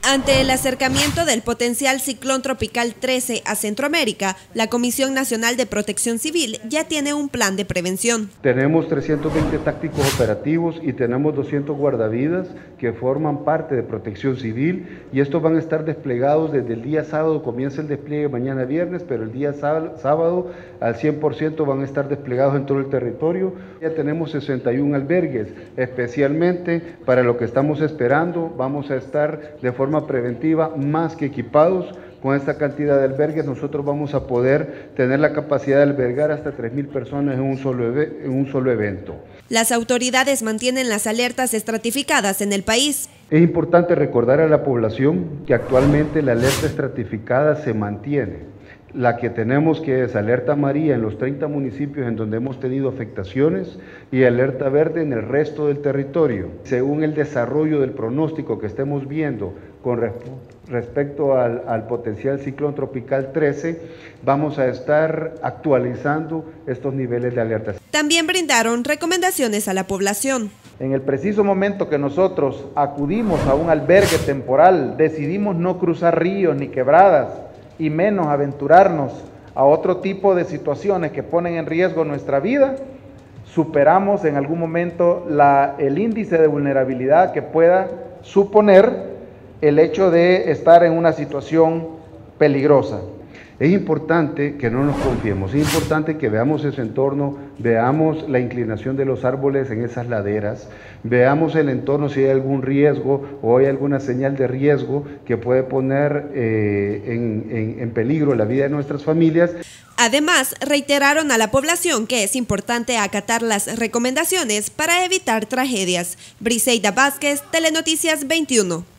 Ante el acercamiento del potencial ciclón tropical 13 a Centroamérica, la Comisión Nacional de Protección Civil ya tiene un plan de prevención. Tenemos 320 tácticos operativos y tenemos 200 guardavidas que forman parte de Protección Civil, y estos van a estar desplegados desde el día sábado. Comienza el despliegue mañana viernes, pero el día sábado al 100% van a estar desplegados en todo el territorio. Ya tenemos 61 albergues, especialmente para lo que estamos esperando. Vamos a estar de forma preventiva más que equipados. Con esta cantidad de albergues nosotros vamos a poder tener la capacidad de albergar hasta 3.000 personas en un solo evento. Las autoridades mantienen las alertas estratificadas en el país. Es importante recordar a la población que actualmente la alerta estratificada se mantiene. La que tenemos, que es alerta amarilla en los 30 municipios en donde hemos tenido afectaciones, y alerta verde en el resto del territorio. Según el desarrollo del pronóstico que estemos viendo con respecto al potencial ciclón tropical 13, vamos a estar actualizando estos niveles de alerta. También brindaron recomendaciones a la población. En el preciso momento que nosotros acudimos a un albergue temporal, decidimos no cruzar ríos ni quebradas, y menos aventurarnos a otro tipo de situaciones que ponen en riesgo nuestra vida, superamos en algún momento el índice de vulnerabilidad que pueda suponer el hecho de estar en una situación peligrosa. Es importante que no nos confiemos, es importante que veamos ese entorno, veamos la inclinación de los árboles en esas laderas, veamos el entorno si hay algún riesgo o hay alguna señal de riesgo que puede poner en peligro la vida de nuestras familias. Además, reiteraron a la población que es importante acatar las recomendaciones para evitar tragedias. Briseida Vázquez, Telenoticias 21.